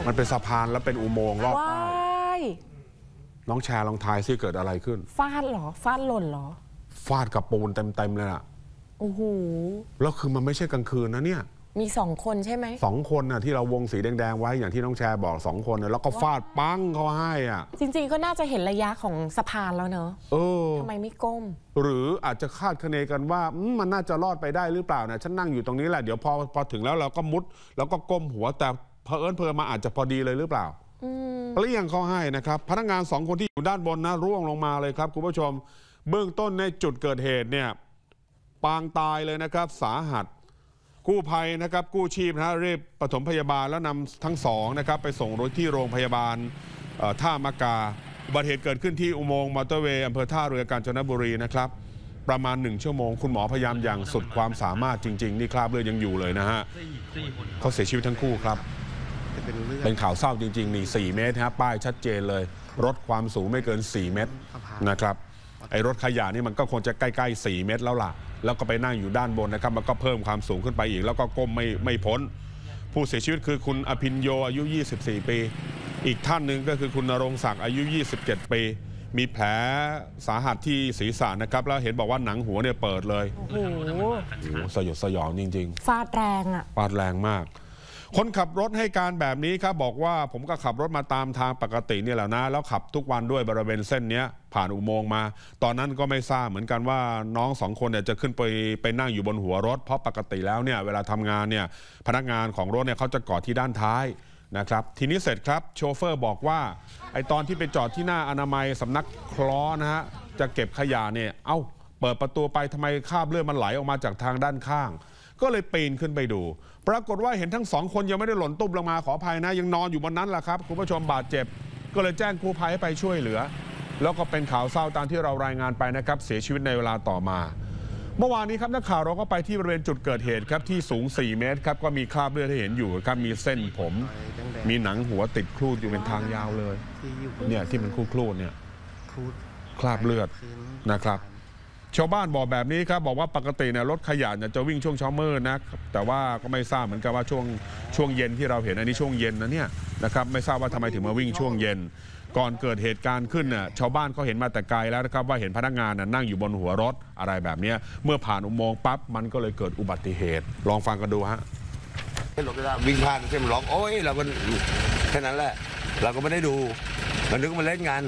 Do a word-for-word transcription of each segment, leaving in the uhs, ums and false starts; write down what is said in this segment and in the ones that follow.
มันเป็นสะพานแล้วเป็นอุโมงค์รอบใต้น้องแชร์ลองทายซิเกิดอะไรขึ้นฟาดเหรอฟาดหล่นเหรอฟาดกับปูนเต็มๆเลยอ่ะโอ้โหแล้วคือมันไม่ใช่กลางคืนนะเนี่ยมีสองคนใช่ไหมสองคนน่ะที่เราวงสีแดงๆไว้อย่างที่น้องแชร์บอกสองคนนะแล้วก็ฟาดปังเขาให้อ่ะจริงๆก็น่าจะเห็นระยะของสะพานแล้วเนอะเออทำไมไม่ก้มหรืออาจจะคาดคะเนกันว่ามันน่าจะรอดไปได้หรือเปล่านะฉันนั่งอยู่ตรงนี้แหละเดี๋ยวพอพอถึงแล้วเราก็มุดแล้วก็ก้มหัวแต่เผอิญเพอมาอาจจะพอดีเลยหรือเปล่าเปลี่ยงเขาให้นะครับพนักงานสองคนที่อยู่ด้านบนนะร่วงลงมาเลยครับคุณผู้ชมเบื้องต้นในจุดเกิดเหตุเนี่ยปางตายเลยนะครับสาหัสกู้ภัยนะครับกู้ชีพนะรีบปฐมพยาบาลแล้วนำทั้งสองนะครับไปส่งที่โรงพยาบาลท่ามะกาอุบัติเหตุเกิดขึ้นที่อุโมงค์มอเตอร์เวย์อำเภอท่าเรือกาญจนบุรีนะครับประมาณหนึ่งชั่วโมงคุณหมอพยายามอย่างสุดความสามารถจริงๆนี่คราบเลือดยังอยู่เลยนะฮะเขาเสียชีวิตทั้งคู่ครับเป็นข่าวเศร้าจริงๆนี่สี่เมตรฮะป้ายชัดเจนเลยรถความสูงไม่เกินสี่เมตรนะครับไอ้รถขยะนี่มันก็คงจะใกล้ๆสี่เมตรแล้วล่ะแล้วก็ไปนั่งอยู่ด้านบนนะครับมันก็เพิ่มความสูงขึ้นไปอีกแล้วก็ก้มไม่ไม่พ้นผู้เสียชีวิตคือคุณอภิญโยอายุยี่สิบสี่ปีอีกท่านหนึ่งก็คือคุณณรงค์ศักดิ์อายุยี่สิบเจ็ดปีมีแผลสาหัสที่ศีรษะนะครับแล้วเห็นบอกว่าหนังหัวเนี่ยเปิดเลยโอ้โหสยดสยองจริงๆฟาดแรงอ่ะฟาดแรงมากคนขับรถให้การแบบนี้ครับบอกว่าผมก็ขับรถมาตามทางปกตินี่แหละนะแล้วขับทุกวันด้วยบริเวณเส้นนี้ผ่านอุโมงค์มาตอนนั้นก็ไม่ทราบเหมือนกันว่าน้องสองคนเนี่ยจะขึ้นไปไปนั่งอยู่บนหัวรถเพราะปกติแล้วเนี่ยเวลาทำงานเนี่ยพนักงานของรถเนี่ยเขาจะเกาะที่ด้านท้ายนะครับทีนี้เสร็จครับโชเฟอร์บอกว่าไอตอนที่ไปจอดที่หน้าอนามัยสำนักคล้อนะฮะจะเก็บขยะเนี่ยเอ้าเปิดประตูไปทำไมคราบเลือดมันไหลออกมาจากทางด้านข้างก็เลยปีนขึ้นไปดูปรากฏว่าเห็นทั้งสองคนยังไม่ได้หล่นตุ้มลงมาขออภัยนะยังนอนอยู่บนนั้นแหละครับคุณผู้ชมบาดเจ็บก็เลยแจ้งกู้ภัยให้ไปช่วยเหลือแล้วก็เป็นข่าวเศร้าตามที่เรารายงานไปนะครับเสียชีวิตในเวลาต่อมาเมื่อวานนี้ครับนักข่าวเราก็ไปที่บริเวณจุดเกิดเหตุครับที่สูงสี่เมตรครับก็มีคราบเลือดที่เห็นอยู่ครับมีเส้นผมมีหนังหัวติดครูดอยู่เป็นทางยาวเลยเนี่ยที่มันครูดเนี่ยคราบเลือดนะครับชาวบ้านบอกแบบนี้ครับบอกว่าปกติเนี่ยรถขยะเนี่ยจะวิ่งช่วงเช้ามืดนะแต่ว่าก็ไม่ทราบเหมือนกันว่าช่วงช่วงเย็นที่เราเห็นอันนี้ช่วงเย็นนะเนี่ยนะครับไม่ทราบว่าทำไมถึงมาวิ่งช่วงเย็นก่อนเกิดเหตุการณ์ขึ้นเนี่ยชาวบ้านเขาเห็นมาแต่ไกลแล้วนะครับว่าเห็นพนักงานนั่งอยู่บนหัวรถอะไรแบบนี้เมื่อผ่านอุโมงค์ปั๊บมันก็เลยเกิดอุบัติเหตุลองฟังกันดูฮะวิ่งผ่านเส้นร้องโอ้ยเราก็แค่นั้นแหละเราก็ไม่ได้ดูมันนึกมันเล่นงาน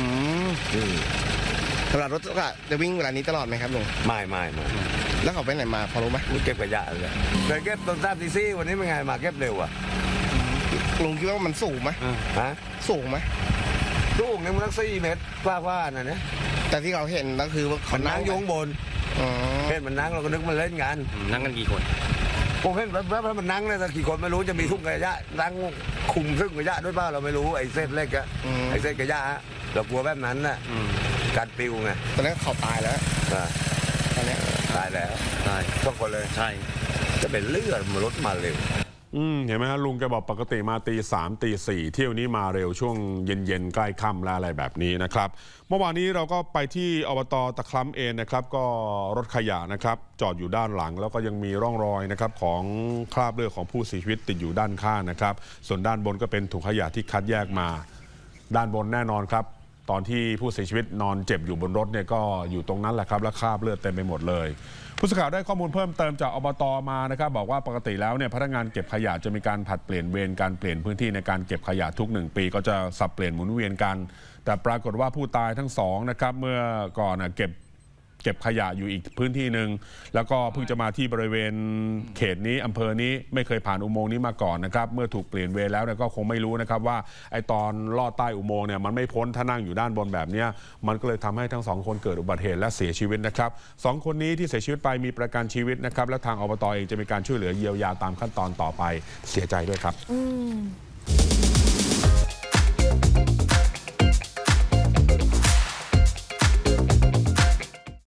ตลอดรถก็จะวิ่งเวลานี้ตลอดไหมครับลุงไม่ไม่ไม่แล้วเขาไปไหนมาพอรู้ไหมเก็บขยะเลยเคยเก็บตอนทราบทีซี่วันนี้เป็นไงมาเก็บเร็วอ่ะลุงคิดว่ามันสูงไหมฮะสูงไหมสูงเนี่ยมันตั้งสี่เมตรกว่าๆน่ะเนี่ยแต่ที่เราเห็นก็คือมันนั่งยงบนเห็นมันนั่งเราก็นึกมันเล่นงานนั่งกันกี่คนผมเห็นแวบๆมันนั่งเลยแต่กี่คนไม่รู้จะมีทุ่งขยะนั่งคุมทุ่งขยะด้วยเปล่าเราไม่รู้ไอ้เส้นเล็กอะไอ้เส้นขยะเรากลัวแบบนั้นน่ะการปิวไงตอนนี้เขาตายแล้วตอนนี้ตายแล้วตายทุกคนเลยใช่จะเป็นเลือดมันรถมาเร็วอืมเห็นไหมฮะลุงแกบอกปกติมาตีสามตีสี่เที่ยวนี้มาเร็วช่วงเย็นๆใกล้ค่ำและอะไรแบบนี้นะครับเมื่อวานนี้เราก็ไปที่อบต.ตะคร้ำเองนะครับก็รถขยะนะครับจอดอยู่ด้านหลังแล้วก็ยังมีร่องรอยนะครับของคราบเลือดของผู้เสียชีวิตติดอยู่ด้านข้างนะครับส่วนด้านบนก็เป็นถุงขยะที่คัดแยกมาด้านบนแน่นอนครับตอนที่ผู้เสียชีวิตนอนเจ็บอยู่บนรถเนี่ยก็อยู่ตรงนั้นแหละครับและคราบเลือดเต็มไปหมดเลยผู้สื่อข่าวได้ข้อมูลเพิ่มเติมจากอบต.มานะครับบอกว่าปกติแล้วเนี่ยพนักงานเก็บขยะจะมีการผลัดเปลี่ยนเวรการเปลี่ยนพื้นที่ในการเก็บขยะทุกหนึ่งปีก็จะสับเปลี่ยนหมุนเวียนกันแต่ปรากฏว่าผู้ตายทั้งสองนะครับเมื่อก่อนเก็บเก็บขยะอยู่อีกพื้นที่หนึ่งแล้วก็เพิ่งจะมาที่บริเวณเขตนี้อำเภอนี้ไม่เคยผ่านอุโมงค์นี้มาก่อนนะครับเมื่อถูกเปลี่ยนเวรแล้วก็คงไม่รู้นะครับว่าไอตอนลอดใต้อุโมงค์เนี่ยมันไม่พ้นถ้านั่งอยู่ด้านบนแบบนี้มันก็เลยทำให้ทั้งสองคนเกิดอุบัติเหตุและเสียชีวิตนะครับสองคนนี้ที่เสียชีวิตไปมีประกันชีวิตนะครับและทางอบต.เองจะมีการช่วยเหลือเยียวยาตามขั้นตอนต่อไปเสียใจด้วยครับ